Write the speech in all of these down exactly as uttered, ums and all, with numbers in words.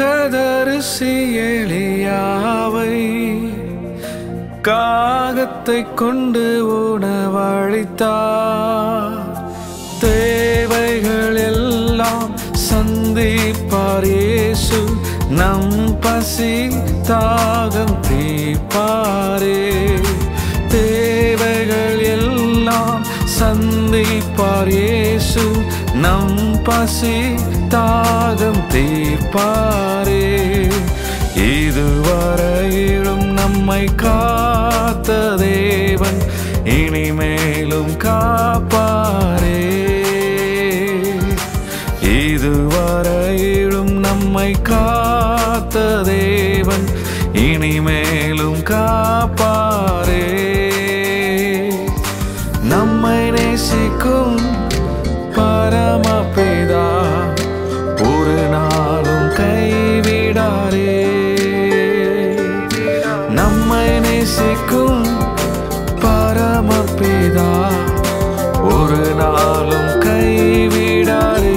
தீர்க்கதரிசி எலியாவை காகத்தை கொண்டு உணவளித்தார். தேவைகள் எல்லாம் சந்திப்பார் இயேசு, நம் பசி தாகம் தீர்ப்பாரே. தேவைகள் எல்லாம் சந்திப்பார் இயேசு, நம் பசி தாகம் தீர்ப்பாரே. இதுவரையிலும் நம்மை காத்த தேவன் இனிமேலும் காப்பாரே. இதுவரையிலும் நம்மை காத்த தேவன் இனிமேலும் காப்பாரே. நம்மை நேசிக்கும் பரமபிதா ஒரு நாளும் கைவிடாரே. நம்மை நேசிக்கும் பரமபிதா ஒரு நாளும் கைவிடாரே.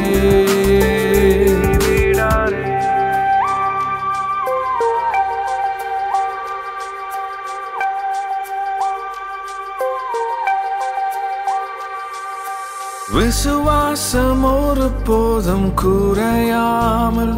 விசுவாசம் ஒரு போதும் குறையாமல்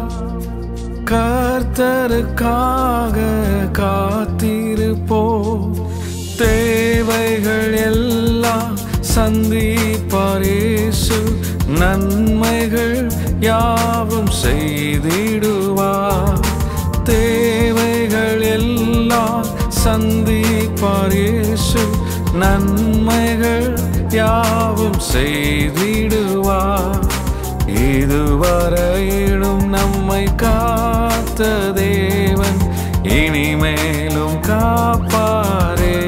கர்த்தருக்காக காத்திருப்போம். தேவைகள் எல்லாம் சந்திப்பார் இயேசு, நன்மைகள் யாவும் செய்திடுவார். தேவைகள் எல்லாம் சந்திப்பார் இயேசு, நன்மைகள் யாவும் செய்திடுவார். இதுவரையிலும் நம்மை காத்த தேவன் இனிமேலும் காப்பாரே.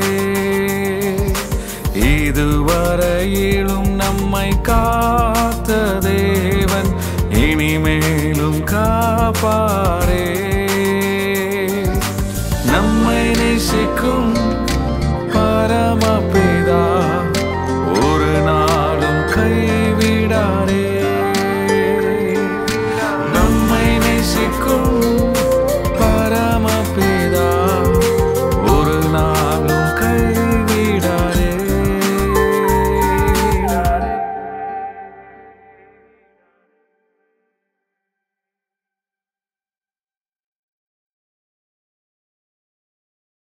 இதுவரையிலும் நம்மை காத்த தேவன் இனிமேலும் காப்பாரே. நம்மை நேசிக்கும் பரமபிதா